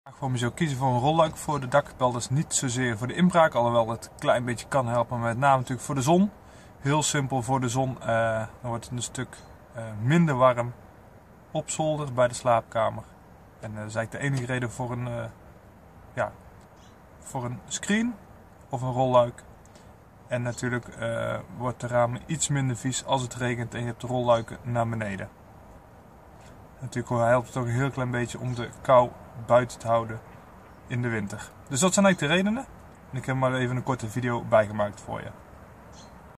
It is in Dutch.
Waarom je zou kiezen voor een rolluik voor de dakkapel, dat is niet zozeer voor de inbraak, alhoewel het een klein beetje kan helpen, maar met name natuurlijk voor de zon. Heel simpel, voor de zon, dan wordt het een stuk minder warm op zolder bij de slaapkamer. En dat is eigenlijk de enige reden voor een screen of een rolluik. En natuurlijk wordt de ramen iets minder vies als het regent en je hebt de rolluiken naar beneden. Natuurlijk helpt het ook een heel klein beetje om de kou buiten te houden in de winter. Dus dat zijn eigenlijk de redenen. En ik heb maar even een korte video bijgemaakt voor je.